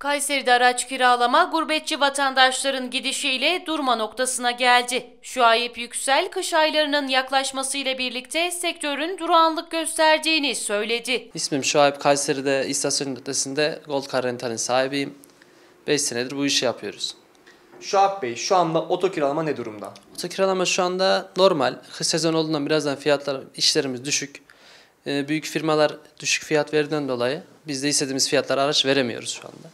Kayseri'de araç kiralama gurbetçi vatandaşların gidişiyle durma noktasına geldi. Şuayb Yüksel, kış aylarının yaklaşmasıyla birlikte sektörün durağanlık gösterdiğini söyledi. İsmim Şuayb, Kayseri'de istasyon ötesinde Gold Car Rental'in sahibiyim. 5 senedir bu işi yapıyoruz. Şuayb Bey, şu anda oto kiralama ne durumda? Oto kiralama şu anda normal. Kış sezon olduğundan birazdan işlerimiz düşük. Büyük firmalar düşük fiyat verdiğinden dolayı biz de istediğimiz fiyatlara araç veremiyoruz şu anda.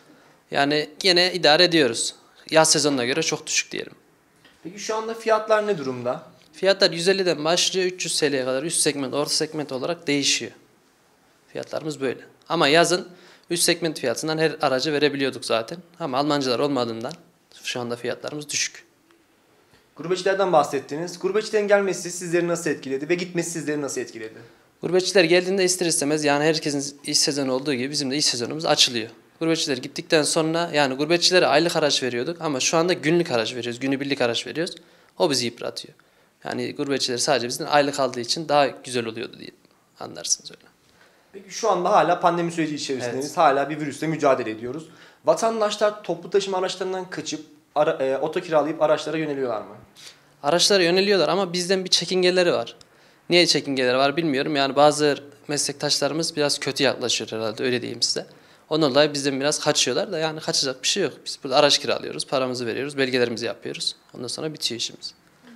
Yani yine idare ediyoruz. Yaz sezonuna göre çok düşük diyelim. Peki şu anda fiyatlar ne durumda? Fiyatlar 150'den başlıyor, 300 TL'ye kadar üst segment, orta segment olarak değişiyor. Fiyatlarımız böyle. Ama yazın üst segment fiyatından her aracı verebiliyorduk zaten. Ama Almancılar olmadığından şu anda fiyatlarımız düşük. Gurbetçilerden bahsettiniz. Gurbetçilerin gelmesi sizleri nasıl etkiledi ve gitmesi sizleri nasıl etkiledi? Gurbetçiler geldiğinde ister istemez yani herkesin iş sezonu olduğu gibi bizim de iş sezonumuz açılıyor. Gurbetçiler gittikten sonra yani gurbetçilere aylık araç veriyorduk ama şu anda günlük araç veriyoruz, günübirlik araç veriyoruz. O bizi yıpratıyor. Yani gurbetçiler sadece bizden aylık aldığı için daha güzel oluyordu diye anlarsınız öyle. Peki şu anda hala pandemi süreci içerisindeyiz. Evet. Hala bir virüsle mücadele ediyoruz. Vatandaşlar toplu taşıma araçlarından kaçıp oto kiralayıp araçlara yöneliyorlar mı? Araçlara yöneliyorlar ama bizden bir çekingeleri var. Niye çekingeleri var bilmiyorum. Yani bazı meslektaşlarımız biraz kötü yaklaşıyor herhalde öyle diyeyim size. Ondan dolayı bizden biraz kaçıyorlar da yani kaçacak bir şey yok. Biz burada araç kiralıyoruz, paramızı veriyoruz, belgelerimizi yapıyoruz. Ondan sonra bitiyor işimiz.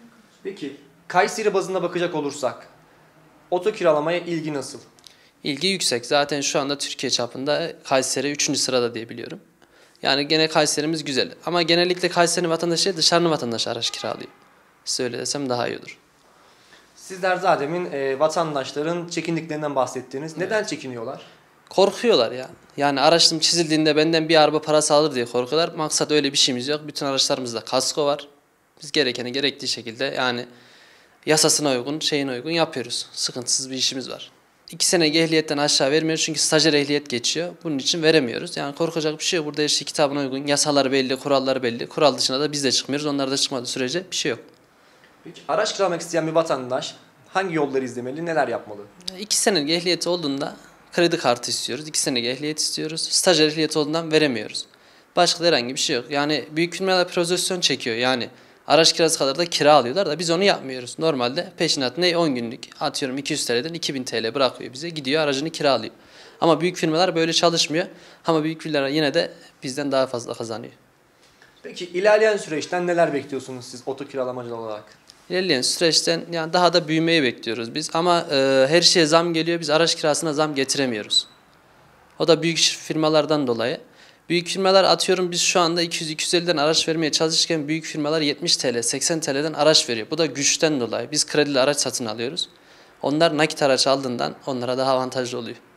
Peki Kayseri bazında bakacak olursak oto kiralamaya ilgi nasıl? İlgi yüksek. Zaten şu anda Türkiye çapında Kayseri 3. sırada diye biliyorum. Yani gene Kayseri'miz güzel. Ama genellikle Kayseri vatandaşı dışarının vatandaşı araç kiralıyor. Size öyle desem daha iyi olur. Sizler zaten vatandaşların çekindiklerinden bahsettiniz. Neden çekiniyorlar? Korkuyorlar ya. Yani araçım çizildiğinde benden bir araba parası alır diye korkuyorlar. Maksat öyle bir şeyimiz yok. Bütün araçlarımızda kasko var. Biz gerekeni gerektiği şekilde yani yasasına uygun, şeyine uygun yapıyoruz. Sıkıntısız bir işimiz var. 2 sene ehliyetten aşağı vermiyoruz çünkü stajyer ehliyet geçiyor. Bunun için veremiyoruz. Yani korkacak bir şey yok. Burada her şey kitabına uygun. Yasaları belli, kuralları belli. Kural dışına da biz de çıkmıyoruz. Onlar da çıkmadığı sürece bir şey yok. Peki araç kiralamak isteyen bir vatandaş hangi yolları izlemeli, neler yapmalı? 2 senelik ehliyeti olduğunda kredi kartı istiyoruz. 2 senelik ehliyet istiyoruz. Stajyer ehliyeti olduğundan veremiyoruz. Başka da herhangi bir şey yok. Yani büyük firmalar prozesyon çekiyor. Yani araç kirası kadar da kira alıyorlar da biz onu yapmıyoruz. Normalde peşinat ne 10 günlük atıyorum 200 TL'den 2000 TL bırakıyor bize. Gidiyor aracını kiralıyor. Ama büyük firmalar böyle çalışmıyor. Ama büyük firmalar yine de bizden daha fazla kazanıyor. Peki ilerleyen süreçten neler bekliyorsunuz siz oto kiralamacı olarak? İlerleyen süreçten yani daha da büyümeyi bekliyoruz biz. Ama her şeye zam geliyor. Biz araç kirasına zam getiremiyoruz. O da büyük firmalardan dolayı. Büyük firmalar atıyorum biz şu anda 200-250'den araç vermeye çalışırken büyük firmalar 70 TL, 80 TL'den araç veriyor. Bu da güçten dolayı. Biz kredili araç satın alıyoruz. Onlar nakit araç aldığından onlara daha avantajlı oluyor.